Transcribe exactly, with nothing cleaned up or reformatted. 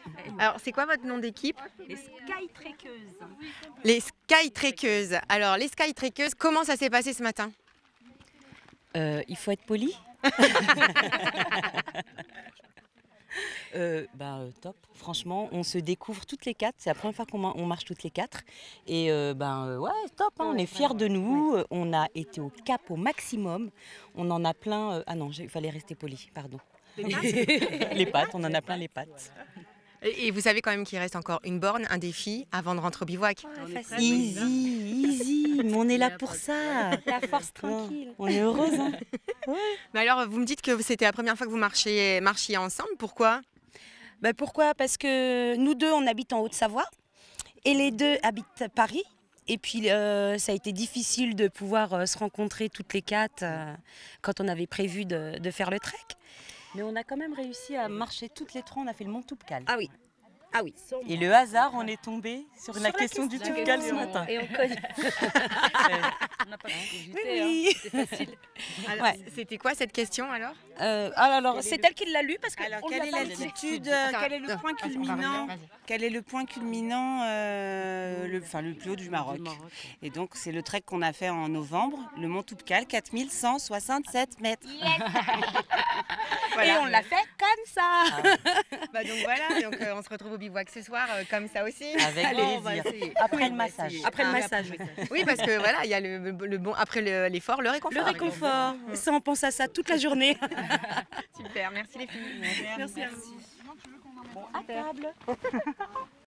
Alors, c'est quoi votre nom d'équipe? Les Skytrekkeuses. Les Skytrekkeuses. Alors, les Skytrekkeuses, comment ça s'est passé ce matin? Euh, il faut être poli. euh, bah, euh, top. Franchement, on se découvre toutes les quatre. C'est la première fois qu'on ma- on marche toutes les quatre. Et euh, ben euh, ouais, top. Hein, on est fiers de nous. Euh, On a été au cap au maximum. On en a plein. euh, Ah non, il fallait rester poli. Pardon. Les pattes. On en a plein les pattes. Et et vous savez quand même qu'il reste encore une borne, un défi, avant de rentrer au bivouac. Easy, easy. Mais on est là pour ça. La force tranquille. On est heureuse. Hein. Mais alors, vous me dites que c'était la première fois que vous marchiez, marchiez ensemble. Pourquoi? Ben pourquoi? Parce que nous deux, on habite en Haute-Savoie et les deux habitent à Paris. Et puis, euh, ça a été difficile de pouvoir euh, se rencontrer toutes les quatre euh, quand on avait prévu de, de faire le trek. Mais on a quand même réussi à marcher toutes les trois. On a fait le mont Toubkal. Ah oui, ah oui. Et le hasard, on est tombé sur, Sur la la question du question. Toubkal ce matin. Et on connaît. On n'a pas Oui, hésité, oui. hein. C'est facile. Alors, Ouais. C'était quoi cette question alors? Euh, ah, alors, c'est elle qui l'a lu parce que Alors, on lui quelle a est pas l'altitude, dit. euh, Attends, quel est le attends, point attends, on va culminant, revenir, vas-y. quel est le point culminant, euh, le, enfin, le plus haut du Maroc. Et donc, c'est le trek qu'on a fait en novembre, le mont Toubkal, quatre mille cent soixante-sept mètres. Et on l'a fait comme ça. Bah donc voilà, donc, euh, on se retrouve au bivouac ce soir, euh, comme ça aussi. Avec Allez, on va plaisir. essayer. Après Oui, le on va massage. essayer. Après le Ah, massage, oui. Oui, parce que voilà, il y a le, le bon après le- l'effort, le réconfort. Le réconfort. Ça, on pense à ça toute la journée. Super, merci les filles. Merci à vous. Bon, à table.